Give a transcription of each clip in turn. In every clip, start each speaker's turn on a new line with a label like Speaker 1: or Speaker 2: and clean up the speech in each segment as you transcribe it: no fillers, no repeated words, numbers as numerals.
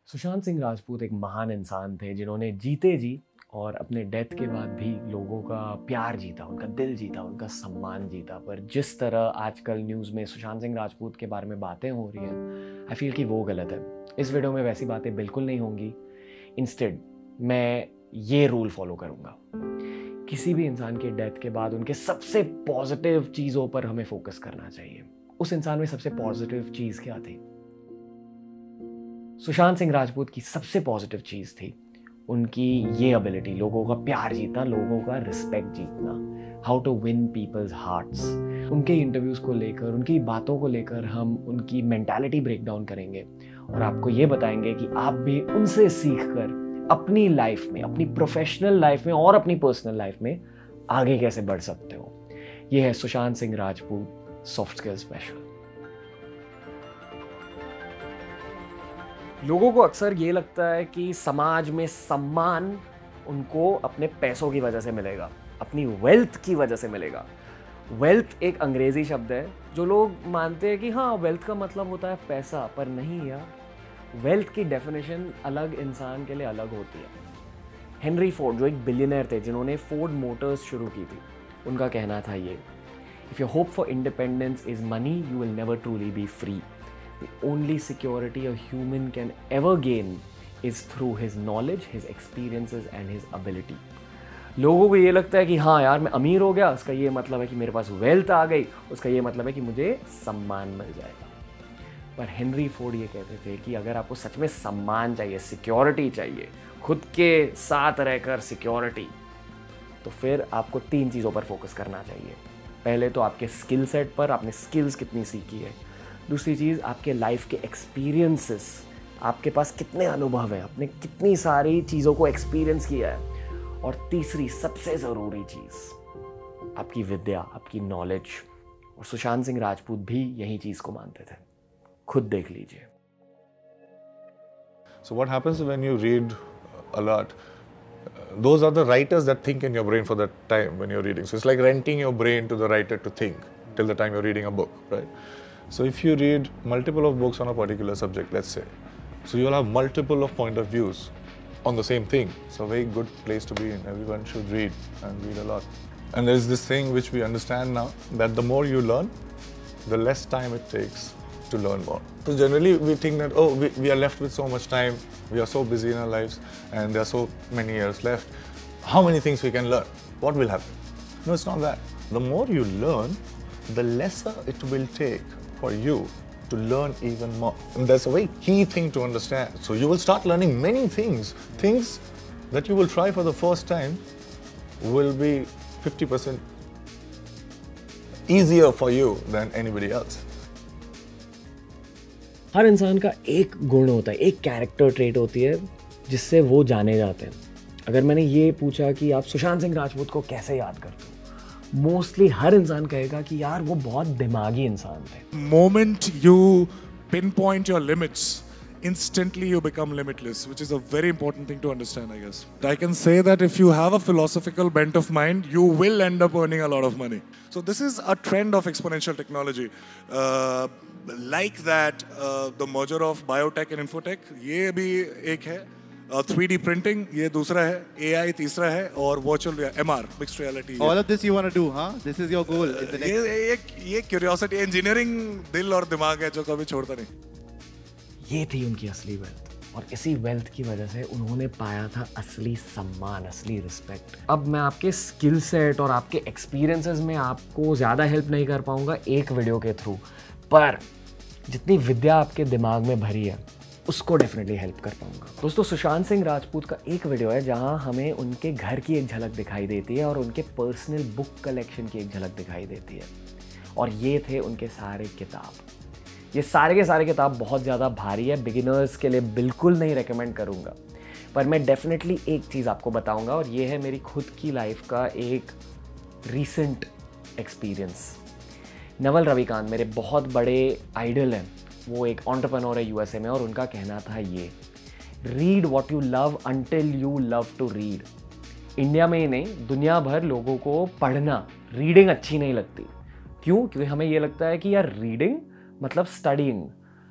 Speaker 1: सुशांत सिंह राजपूत एक महान इंसान थे जिन्होंने जीते जी और अपने डेथ के बाद भी लोगों का प्यार जीता, उनका दिल जीता, उनका सम्मान जीता। पर जिस तरह आजकल न्यूज़ में सुशांत सिंह राजपूत के बारे में बातें हो रही हैं, आई फील कि वो गलत है। इस वीडियो में वैसी बातें बिल्कुल नहीं होंगी। इंस्टेड मैं ये रूल फॉलो करूँगा, किसी भी इंसान के डेथ के बाद उनके सबसे पॉजिटिव चीज़ों पर हमें फोकस करना चाहिए। उस इंसान में सबसे पॉजिटिव चीज़ क्या थी? सुशांत सिंह राजपूत की सबसे पॉजिटिव चीज़ थी उनकी ये एबिलिटी, लोगों का प्यार जीतना, लोगों का रिस्पेक्ट जीतना, how to win people's hearts. उनके इंटरव्यूज़ को लेकर, उनकी बातों को लेकर हम उनकी मेंटालिटी ब्रेक डाउन करेंगे और आपको ये बताएंगे कि आप भी उनसे सीख कर अपनी लाइफ में, अपनी प्रोफेशनल लाइफ में और अपनी पर्सनल लाइफ में आगे कैसे बढ़ सकते हो। ये है Sushant Singh Rajput soft skill special. लोगों को अक्सर ये लगता है कि समाज में सम्मान उनको अपने पैसों की वजह से मिलेगा, अपनी वेल्थ की वजह से मिलेगा। वेल्थ एक अंग्रेजी शब्द है जो लोग मानते हैं कि हाँ, वेल्थ का मतलब होता है पैसा, पर नहीं यार। वेल्थ की डेफिनेशन अलग इंसान के लिए अलग होती है। हेनरी फोर्ड जो एक बिलियनर थे, जिन्होंने फोर्ड मोटर्स शुरू की थी, उनका कहना था ये, if your hope for independence is money you will never truly be free. The only security a human can ever gain is through his knowledge, his experiences and his ability. लोगों को ये लगता है कि हाँ यार, मैं अमीर हो गया, उसका ये मतलब है कि मेरे पास वेल्थ आ गई, उसका ये मतलब है कि मुझे सम्मान मिल जाएगा। पर हेनरी फोर्ड ये कहते थे कि अगर आपको सच में सम्मान चाहिए, सिक्योरिटी चाहिए, खुद के साथ रहकर सिक्योरिटी, तो फिर आपको 3 चीज़ों पर फोकस करना चाहिए। पहले तो आपके स्किल सेट पर, आपने स्किल्स कितनी सीखी है। दूसरी चीज़, आपके लाइफ के एक्सपीरियंसेस, आपके पास कितने अनुभव हैं, आपने कितनी सारी चीज़ों को एक्सपीरियंस किया है। और तीसरी सबसे ज़रूरी चीज़, आपकी विद्या, आपकी नॉलेज। और सुशांत सिंह राजपूत भी यही चीज़ को मानते थे। खुद देख लीजिए।
Speaker 2: So what happens when you read a lot? Those are the writers that think in your brain for that time when you're reading. So it's like renting your brain to the writer to think till the time you're reading a book, right? So if you read multiple of books on a particular subject, let's say, so you'll have multiple of point of views on the same thing. It's a very good place to be in. Everyone should read and read a lot. And there's this thing which we understand now, that the more you learn, the less time it takes to learn more. So generally we think that, oh, we are left with so much time, we are so busy in our lives, and there are so many years left. How many things we can learn? What will happen? No, it's not that. The more you learn, the lesser it will take for you to learn even more. And that's a very key thing to understand. So you will start learning many things. Things that you will try for the first time will be 50% easier for you than anybody else.
Speaker 1: हर इंसान का एक गुण होता है, एक character trait होती है जिससे वो जाने जाते हैं। अगर मैंने ये पूछा कि आप सुशांत सिंह राजपूत को कैसे याद करते हो, मोस्टली हर इंसान कहेगा कि यार वो बहुत दिमागी इंसान थे।
Speaker 3: Moment you pinpoint your limits, instantly you become limitless, which is a very important thing to understand, I guess. I can say that if you have a philosophical bent of mind, you will end up earning a lot of money. So this is a trend of exponential technology. Like that, the merger of biotech and infotech, ये भी एक है। 3D printing ये दूसरा है, AI तीसरा है, और virtual MR, mixed reality।
Speaker 4: All of this you want to do, huh? This is your goal in the next।
Speaker 3: ये curiosity, engineering दिल और दिमाग है जो कभी छोड़ता नहीं।
Speaker 1: ये थी उनकी असली वेल्थ, और इसी वेल्थ की वजह से उन्होंने पाया था असली सम्मान, असली रिस्पेक्ट। अब मैं आपके स्किल सेट और आपके एक्सपीरियंसेस में आपको ज़्यादा हेल्प नहीं कर पाऊंगा एक वीडियो के थ्रू, पर जितनी विद्या आपके दिमाग में भरी है उसको डेफिनेटली हेल्प कर पाऊंगा। दोस्तों, सुशांत सिंह राजपूत का एक वीडियो है जहां हमें उनके घर की एक झलक दिखाई देती है और उनके पर्सनल बुक कलेक्शन की एक झलक दिखाई देती है। और ये थे उनके सारे किताब। ये सारे के सारे किताब बहुत ज़्यादा भारी है, बिगिनर्स के लिए बिल्कुल नहीं रेकमेंड करूँगा। पर मैं डेफिनेटली एक चीज़ आपको बताऊँगा, और ये है मेरी खुद की लाइफ का एक रीसेंट एक्सपीरियंस। नवल रविकांत मेरे बहुत बड़े आइडल हैं। वो एक एंटरप्रेन्योर है यूएसए में, और उनका कहना था ये, read what you love until you love to read. India में ही नहीं, दुनिया भर लोगों को पढ़ना, रीडिंग अच्छी नहीं लगती। क्यों? क्योंकि हमें ये लगता है कि यार रीडिंग मतलब स्टडीइंग,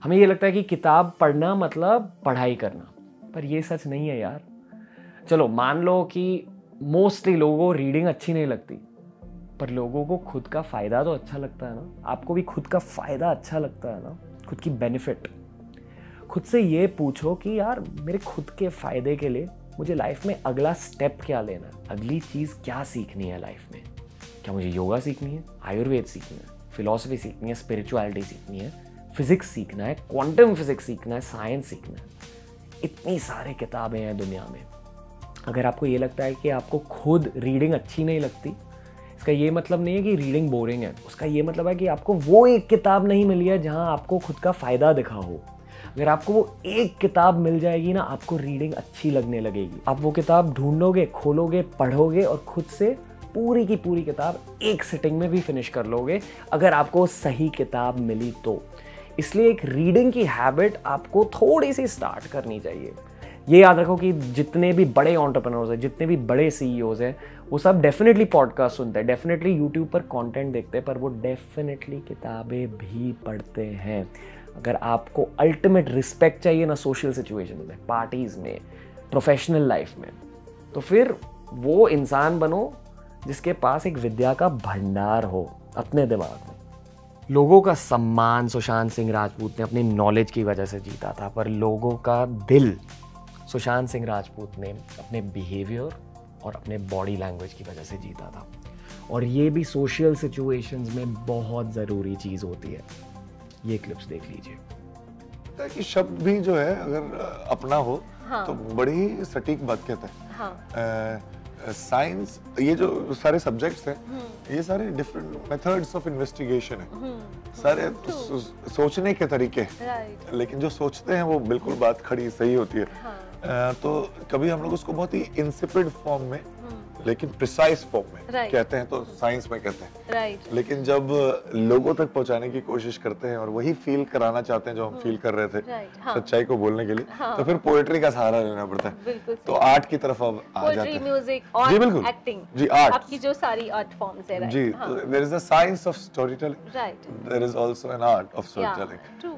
Speaker 1: हमें ये लगता है कि किताब पढ़ना मतलब पढ़ाई करना, पर ये सच नहीं है यार। चलो मान लो कि मोस्टली लोगों को रीडिंग अच्छी नहीं लगती, पर लोगों को खुद का फ़ायदा तो अच्छा लगता है ना। आपको भी खुद का फ़ायदा अच्छा लगता है ना, खुद की बेनिफिट। खुद से ये पूछो कि यार मेरे खुद के फ़ायदे के लिए मुझे लाइफ में अगला स्टेप क्या लेना है, अगली चीज़ क्या सीखनी है लाइफ में। क्या मुझे योगा सीखनी है, आयुर्वेद सीखनी है, फिलॉसफी सीखनी है, स्पिरिचुअलिटी सीखनी है, फिज़िक्स सीखना है, क्वांटम फिज़िक्स सीखना है, साइंस सीखना है। इतनी सारी किताबें हैं दुनिया में। अगर आपको ये लगता है कि आपको खुद रीडिंग अच्छी नहीं लगती, इसका ये मतलब नहीं है कि रीडिंग बोरिंग है। उसका ये मतलब है कि आपको वो एक किताब नहीं मिली है जहाँ आपको खुद का फ़ायदा दिखा हो। अगर आपको वो एक किताब मिल जाएगी ना, आपको रीडिंग अच्छी लगने लगेगी। आप वो किताब ढूंढोगे, खोलोगे, पढ़ोगे और खुद से पूरी की पूरी किताब एक सिटिंग में भी फिनिश कर लोगे, अगर आपको सही किताब मिली तो। इसलिए एक रीडिंग की हैबिट आपको थोड़ी सी स्टार्ट करनी चाहिए। ये याद रखो कि जितने भी बड़े एंटरप्रेन्योर्स हैं, जितने भी बड़े सीईओज हैं, वो सब डेफिनेटली पॉडकास्ट सुनते हैं, डेफिनेटली यूट्यूब पर कंटेंट देखते हैं, पर वो डेफिनेटली किताबें भी पढ़ते हैं। अगर आपको अल्टीमेट रिस्पेक्ट चाहिए ना सोशल सिचुएशन में, पार्टीज में, प्रोफेशनल लाइफ में, तो फिर वो इंसान बनो जिसके पास एक विद्या का भंडार हो अपने दिमाग में। लोगों का सम्मान सुशांत सिंह राजपूत ने अपनी नॉलेज की वजह से जीता था, पर लोगों का दिल सुशांत सिंह राजपूत ने अपने बिहेवियर और अपने बॉडी लैंग्वेज की वजह से जीता था। और ये भी सोशल सिचुएशंस में बहुत ज़रूरी चीज़ होती है। ये क्लिप्स देख लीजिए।
Speaker 2: कि शब्द भी जो है अगर अपना हो तो बड़ी ही सटीक बात कहता है। साइंस, ये जो सारे सब्जेक्ट्स हैं, ये सारे डिफरेंट मेथड्स ऑफ इन्वेस्टिगेशन है, सारे सोचने के तरीके, लेकिन जो सोचते हैं वो बिल्कुल बात खड़ी सही होती है। तो कभी हम लोग उसको बहुत ही इंसिपिड फॉर्म में लेकिन प्रिसाइज फॉर्म में कहते हैं, तो साइंस में कहते हैं। लेकिन जब लोगों तक पहुंचाने की कोशिश करते हैं और वही फील कराना चाहते हैं जो हम फील कर रहे थे, सच्चाई को बोलने के लिए, तो फिर पोएट्री का सहारा लेना पड़ता है। तो आर्ट की तरफ अब आ जाते हैं।
Speaker 5: म्यूजिक और
Speaker 2: जी बिल्कुल,
Speaker 5: एक्टिंग,
Speaker 2: जी आर्ट,
Speaker 5: आपकी जो सारी आर्ट फॉर्म्स है,
Speaker 2: जी, there is a science of story telling, there is also an art of story telling.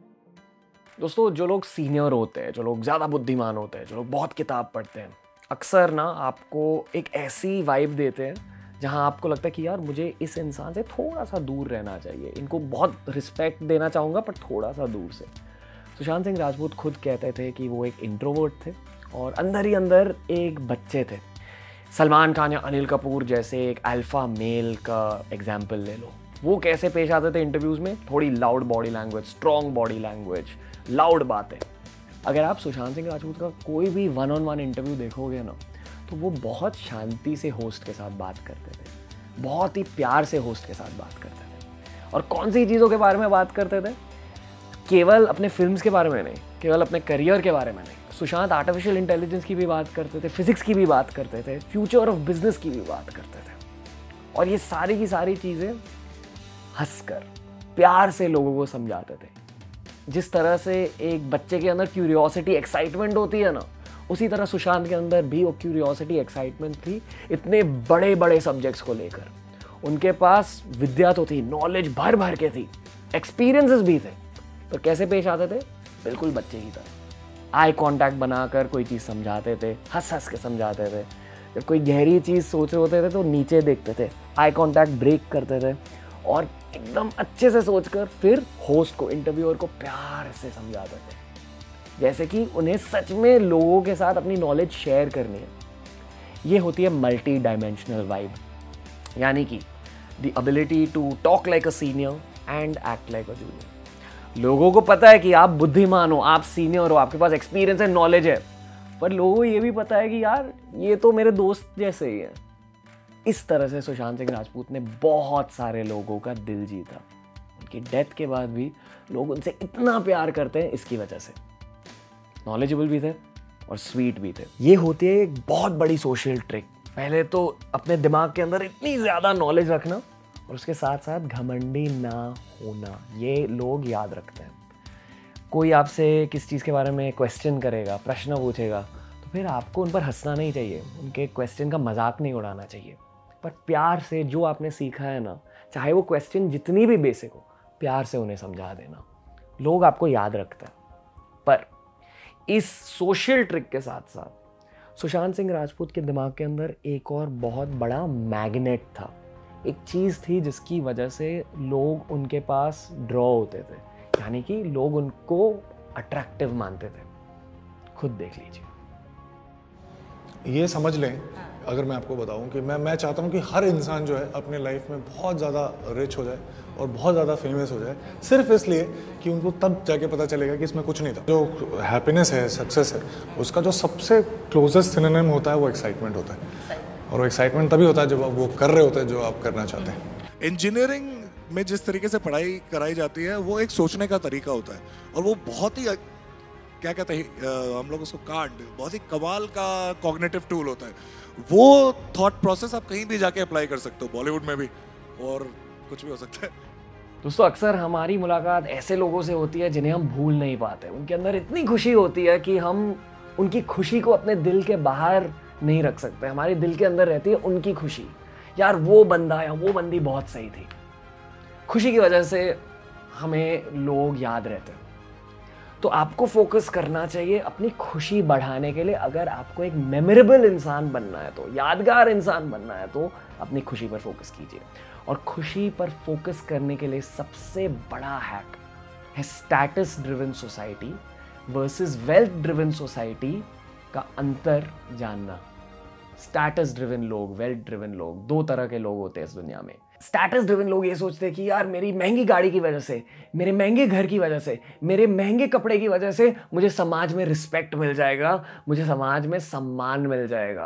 Speaker 1: दोस्तों, जो लोग सीनियर होते हैं, जो लोग ज़्यादा बुद्धिमान होते हैं, जो लोग बहुत किताब पढ़ते हैं, अक्सर ना आपको एक ऐसी वाइब देते हैं जहां आपको लगता है कि यार मुझे इस इंसान से थोड़ा सा दूर रहना चाहिए, इनको बहुत रिस्पेक्ट देना चाहूँगा पर थोड़ा सा दूर से। सुशांत सिंह राजपूत खुद कहते थे कि वो एक इंट्रोवर्ट थे और अंदर ही अंदर एक बच्चे थे। सलमान खान या अनिल कपूर जैसे एक अल्फा मेल का एग्जाम्पल ले लो, वो कैसे पेश आते थे इंटरव्यूज़ में? थोड़ी loud body language, strong body language, loud बातें। अगर आप सुशांत सिंह राजपूत का कोई भी 1-on-1 इंटरव्यू देखोगे ना, तो वो बहुत शांति से होस्ट के साथ बात करते थे, बहुत ही प्यार से होस्ट के साथ बात करते थे। और कौन सी चीज़ों के बारे में बात करते थे? केवल अपने फिल्म्स के बारे में नहीं, केवल अपने करियर के बारे में नहीं। सुशांत आर्टिफिशियल इंटेलिजेंस की भी बात करते थे, फिजिक्स की भी बात करते थे, फ्यूचर ऑफ बिजनेस की भी बात करते थे। और ये सारी की सारी चीज़ें हंसकर, प्यार से लोगों को समझाते थे। जिस तरह से एक बच्चे के अंदर क्यूरियोसिटी, एक्साइटमेंट होती है ना, उसी तरह सुशांत के अंदर भी वो क्यूरियोसिटी, एक्साइटमेंट थी इतने बड़े बड़े सब्जेक्ट्स को लेकर। उनके पास विद्या तो थी, नॉलेज भर भर के थी, एक्सपीरियंसेस भी थे, तो कैसे पेश आते थे? बिल्कुल बच्चे की तरह। आई कांटेक्ट बनाकर कोई चीज़ समझाते थे, हंस हंस के समझाते थे। जब कोई गहरी चीज़ सोच रहे होते थे तो नीचे देखते थे, आई कांटेक्ट ब्रेक करते थे और एकदम अच्छे से सोचकर फिर होस्ट को, इंटरव्यूअर को प्यार से समझाते थे, जैसे कि उन्हें सच में लोगों के साथ अपनी नॉलेज शेयर करनी है। ये होती है मल्टी डायमेंशनल वाइब, यानी कि the ability to talk like a senior and act like a junior. लोगों को पता है कि आप बुद्धिमान हो, आप सीनियर हो, आपके पास एक्सपीरियंस है, नॉलेज है, पर लोगों को ये भी पता है कि यार ये तो मेरे दोस्त जैसे ही है। इस तरह से सुशांत सिंह राजपूत ने बहुत सारे लोगों का दिल जीता। उनकी डेथ के बाद भी लोग उनसे इतना प्यार करते हैं इसकी वजह से। नॉलेजेबल भी थे और स्वीट भी थे। ये होती है एक बहुत बड़ी सोशल ट्रिक। पहले तो अपने दिमाग के अंदर इतनी ज़्यादा नॉलेज रखना और उसके साथ साथ घमंडी ना होना, ये लोग याद रखते हैं। कोई आपसे किस चीज़ के बारे में क्वेश्चन करेगा, प्रश्न पूछेगा, तो फिर आपको उन पर हंसना नहीं चाहिए, उनके क्वेश्चन का मजाक नहीं उड़ाना चाहिए, पर प्यार से जो आपने सीखा है ना, चाहे वो क्वेश्चन जितनी भी बेसिक हो, प्यार से उन्हें समझा देना। लोग आपको याद रखते हैं। पर इस सोशल ट्रिक के साथ साथ सुशांत सिंह राजपूत के दिमाग के अंदर एक और बहुत बड़ा मैग्नेट था, एक चीज़ थी जिसकी वजह से लोग उनके पास ड्रॉ होते थे, यानी कि लोग उनको अट्रैक्टिव मानते थे। खुद देख लीजिए।
Speaker 2: ये समझ लें, अगर मैं आपको बताऊं कि मैं चाहता हूं कि हर इंसान जो है अपने लाइफ में बहुत ज़्यादा रिच हो जाए और बहुत ज़्यादा फेमस हो जाए, सिर्फ इसलिए कि उनको तब जाके पता चलेगा कि इसमें कुछ नहीं था। जो हैप्पीनेस है, सक्सेस है, उसका जो सबसे क्लोजेस्ट सिनोनिम होता है वो एक्साइटमेंट होता है, और वो एक्साइटमेंट तभी होता है जब आप वो कर रहे होते हैं जो आप करना चाहते हैं।
Speaker 3: इंजीनियरिंग में जिस तरीके से पढ़ाई कराई जाती है वो एक सोचने का तरीका होता है, और वो बहुत ही क्या कहते हैं हम लोग उसको बहुत ही कमाल का कॉग्निटिव टूल होता है। वो थॉट प्रोसेस आप कहीं भी जाके अप्लाई कर सकते हो, बॉलीवुड में भी, और कुछ भी हो सकता है।
Speaker 1: दोस्तों, अक्सर हमारी मुलाकात ऐसे लोगों से होती है जिन्हें हम भूल नहीं पाते। उनके अंदर इतनी खुशी होती है कि हम उनकी खुशी को अपने दिल के बाहर नहीं रख सकते। हमारे दिल के अंदर रहती है उनकी खुशी। यार वो बंदा या वो बंदी बहुत सही थी। खुशी की वजह से हमें लोग याद रहते हैं। तो आपको फोकस करना चाहिए अपनी खुशी बढ़ाने के लिए। अगर आपको एक मेमोरेबल इंसान बनना है, तो यादगार इंसान बनना है, तो अपनी खुशी पर फोकस कीजिए। और खुशी पर फोकस करने के लिए सबसे बड़ा हैक है status driven society versus wealth driven society का अंतर जानना। स्टेटस ड्रिवन लोग, वेल्थ ड्रिवन लोग, दो तरह के लोग होते हैं इस दुनिया में। स्टेटस ड्रिवन लोग ये सोचते हैं कि यार मेरी महंगी गाड़ी की वजह से, मेरे महंगे घर की वजह से, मेरे महंगे कपड़े की वजह से मुझे समाज में रिस्पेक्ट मिल जाएगा, मुझे समाज में सम्मान मिल जाएगा।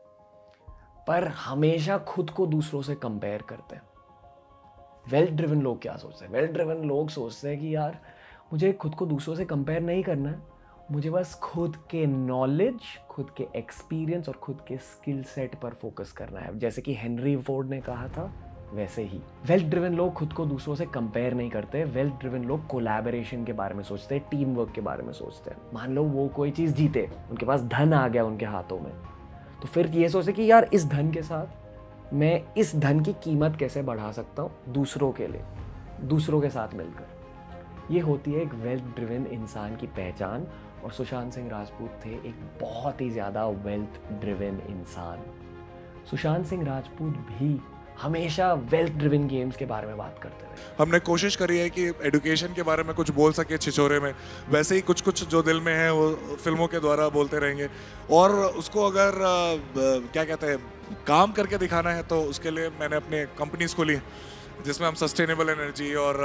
Speaker 1: पर हमेशा खुद को दूसरों से कंपेयर करते हैं। वेल्थ ड्रिवन लोग क्या सोचते हैं? वेल्थ ड्रिवन लोग सोचते हैं कि यार मुझे खुद को दूसरों से कंपेयर नहीं करना है, मुझे बस खुद के नॉलेज, खुद के एक्सपीरियंस और खुद के स्किल सेट पर फोकस करना है। जैसे कि हेनरी फोर्ड ने कहा था, वैसे ही वेल्थ ड्रिवन लोग खुद को दूसरों से कंपेयर नहीं करते। वेल्थ ड्रिवन लोग कोलैबोरेशन के बारे में सोचते हैं, टीम वर्क के बारे में सोचते हैं। मान लो वो कोई चीज़ जीते, उनके पास धन आ गया उनके हाथों में, तो फिर ये सोचते कि यार इस धन के साथ मैं इस धन की कीमत कैसे बढ़ा सकता हूँ दूसरों के लिए, दूसरों के साथ मिलकर। ये होती है एक वेल्थ ड्रिवन इंसान की पहचान। और सुशांत सिंह राजपूत थे एक बहुत ही ज़्यादा वेल्थ ड्रिवन इंसान। सुशांत सिंह राजपूत भी हमेशा वेल्थ ड्रिवन गेम्स के बारे में बात करते रहे।
Speaker 3: हमने कोशिश करी है कि एजुकेशन के बारे में कुछ बोल सके छिछोरे में, वैसे ही कुछ कुछ जो दिल में है वो फिल्मों के द्वारा बोलते रहेंगे। और उसको अगर क्या कहते हैं काम करके दिखाना है, तो उसके लिए मैंने अपने कंपनीज खोली जिसमें हम सस्टेनेबल एनर्जी और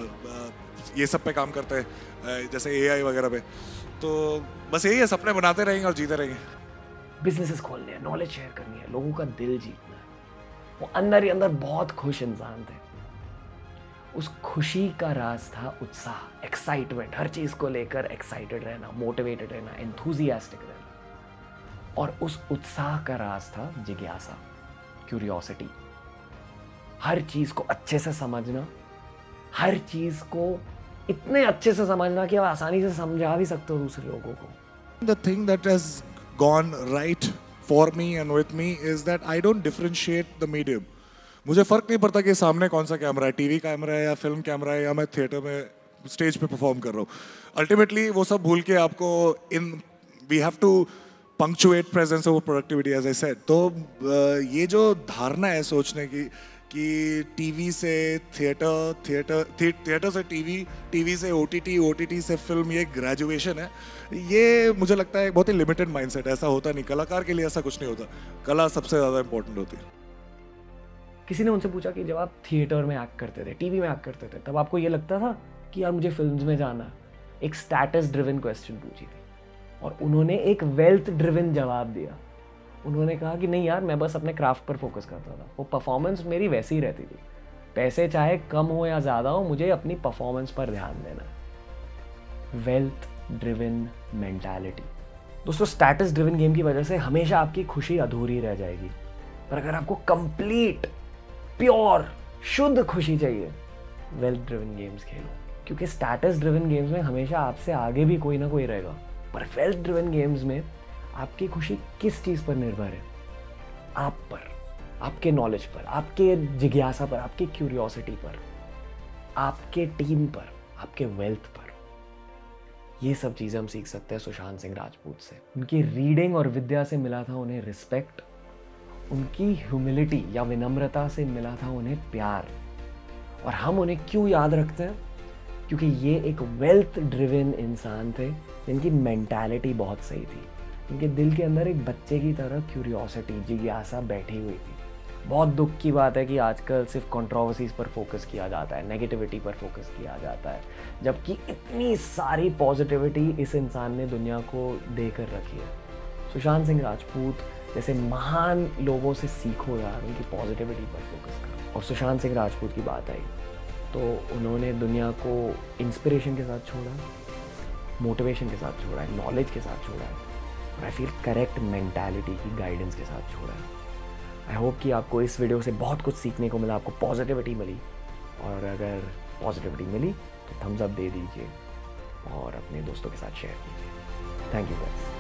Speaker 3: ये सब पे काम करते हैं, जैसे AI वगैरह पे। तो बस यही है, सपने बनाते रहेंगे और जीते रहेंगे।
Speaker 1: बिजनेसेस खोलने हैं, नॉलेज शेयर करनी है, लोगों का दिल जीतना है। वो अंदर ही अंदर बहुत खुश इंसान थे। उस खुशी का राज था उत्साह, एक्साइटमेंट, हर चीज को लेकर एक्साइटेड रहना, मोटिवेटेड रहना, एंथुसियास्टिक रहना। और उस उत्साह का राज था जिज्ञासा, क्यूरियोसिटी। हर चीज को अच्छे से समझना, हर चीज को इतने अच्छे से समझना कि आप आसानी से समझा भी सकते हो दूसरे लोगों को।
Speaker 3: The thing that has gone right for me and with me is that I don't differentiate the medium. मुझे फर्क नहीं पड़ता कि सामने कौन सा कैमरा है, टीवी कैमरा है या फिल्म कैमरा है या मैं थिएटर में स्टेज पे परफॉर्म कर रहा हूँ। अल्टीमेटली वो सब भूल के आपको we have to punctuate presence over productivity as I said. तो ये जो धारणा है सोचने की कि टीवी से थिएटर, थिएटर से टीवी, टीवी से OTT, OTT से फिल्म, ये ग्रेजुएशन है, ये मुझे लगता है एक बहुत ही लिमिटेड माइंडसेट है। ऐसा होता नहीं, कलाकार के लिए ऐसा कुछ नहीं होता। कला सबसे ज़्यादा इंपॉर्टेंट होती है।
Speaker 1: किसी ने उनसे पूछा कि जब आप थिएटर में एक्ट करते थे, टीवी में एक्ट करते थे, तब आपको ये लगता था कि यार मुझे फिल्म्स में जाना है? एक स्टेटस ड्रिवन क्वेश्चन पूछी थी और उन्होंने एक वेल्थ ड्रिवन जवाब दिया। उन्होंने कहा कि नहीं यार, मैं बस अपने क्राफ्ट पर फोकस करता था, वो परफॉर्मेंस मेरी वैसी ही रहती थी। पैसे चाहे कम हो या ज़्यादा हो, मुझे अपनी परफॉर्मेंस पर ध्यान देना है। Wealth driven mentality. दोस्तों, स्टेटस ड्रिवन गेम की वजह से हमेशा आपकी खुशी अधूरी रह जाएगी। पर अगर आपको कंप्लीट, प्योर, शुद्ध खुशी चाहिए, वेल्थ ड्रिवन गेम्स खेलो। क्योंकि स्टेटस ड्रिवन गेम्स में हमेशा आपसे आगे भी कोई ना कोई रहेगा, पर वेल्थ ड्रिवन गेम्स में आपकी खुशी किस चीज़ पर निर्भर है? आप पर, आपके नॉलेज पर, आपके जिज्ञासा पर, आपकी क्यूरियोसिटी पर, आपके टीम पर, आपके वेल्थ पर। ये सब चीज़ें हम सीख सकते हैं सुशांत सिंह राजपूत से। उनकी रीडिंग और विद्या से मिला था उन्हें रिस्पेक्ट, उनकी ह्यूमिलिटी या विनम्रता से मिला था उन्हें प्यार। और हम उन्हें क्यों याद रखते हैं? क्योंकि ये एक वेल्थ ड्रिवन इंसान थे जिनकी मेंटालिटी बहुत सही थी। उनके दिल के अंदर एक बच्चे की तरह क्यूरियोसिटी, जिज्ञासा बैठी हुई थी। बहुत दुख की बात है कि आजकल सिर्फ कंट्रोवर्सीज पर फोकस किया जाता है, नेगेटिविटी पर फोकस किया जाता है, जबकि इतनी सारी पॉजिटिविटी इस इंसान ने दुनिया को देकर रखी है। सुशांत सिंह राजपूत जैसे महान लोगों से सीखो यार, उनकी पॉजिटिविटी पर फोकस करो। और सुशांत सिंह राजपूत की बात आई तो उन्होंने दुनिया को इंस्पिरेशन के साथ छोड़ा, मोटिवेशन के साथ छोड़ा है, नॉलेज के साथ छोड़ा है, और आई फील करेक्ट मेंटालिटी की गाइडेंस के साथ छोड़ा है। आई होप कि आपको इस वीडियो से बहुत कुछ सीखने को मिला, आपको पॉजिटिविटी मिली, और अगर पॉजिटिविटी मिली तो थम्स अप दे दीजिए और अपने दोस्तों के साथ शेयर कीजिए। Thank you guys.